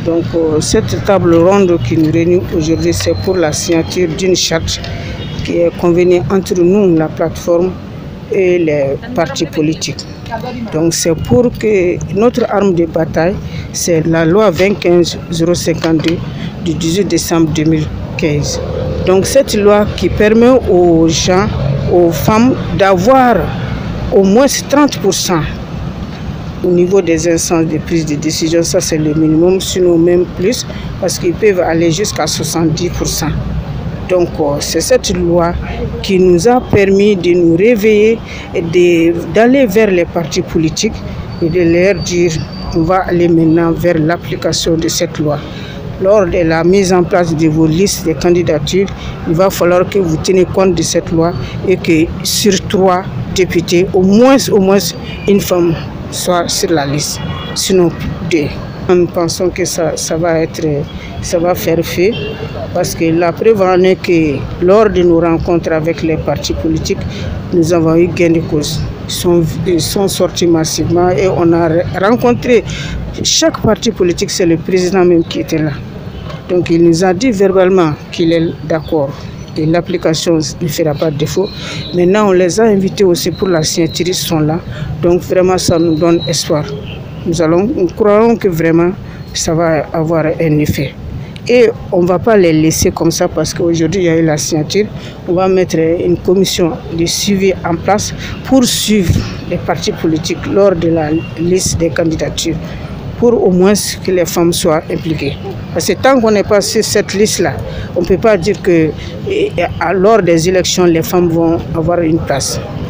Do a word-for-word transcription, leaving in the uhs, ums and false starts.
Donc euh, cette table ronde qui nous réunit aujourd'hui, c'est pour la signature d'une charte qui est convenue entre nous, la plateforme, et les partis politiques. Donc c'est pour que notre arme de bataille, c'est la loi vingt-quinze zéro cinquante-deux du dix-huit décembre deux mille quinze. Donc cette loi qui permet aux gens, aux femmes d'avoir au moins trente pour cent au niveau des instances de prise de décision, ça c'est le minimum, sinon même plus, parce qu'ils peuvent aller jusqu'à soixante-dix pour cent. Donc c'est cette loi qui nous a permis de nous réveiller et d'aller vers les partis politiques et de leur dire on va aller maintenant vers l'application de cette loi. Lors de la mise en place de vos listes de candidatures, il va falloir que vous teniez compte de cette loi et que sur trois députés, au moins, au moins une femme soit sur la liste, sinon deux. Nous pensons que ça, ça va être, ça va faire fait, parce que la preuve en est que lors de nos rencontres avec les partis politiques, nous avons eu gain de cause. Ils sont, ils sont sortis massivement et on a rencontré chaque parti politique, c'est le président même qui était là. Donc il nous a dit verbalement qu'il est d'accord et l'application ne fera pas de défaut. Maintenant on les a invités aussi pour la signature, ils sont là. Donc vraiment ça nous donne espoir. Nous, allons, nous croyons que vraiment ça va avoir un effet. Et on ne va pas les laisser comme ça parce qu'aujourd'hui il y a eu la signature. On va mettre une commission de suivi en place pour suivre les partis politiques lors de la liste des candidatures, pour au moins que les femmes soient impliquées. Parce que tant qu'on n'est pas sur cette liste-là, on ne peut pas dire que lors des élections, les femmes vont avoir une place.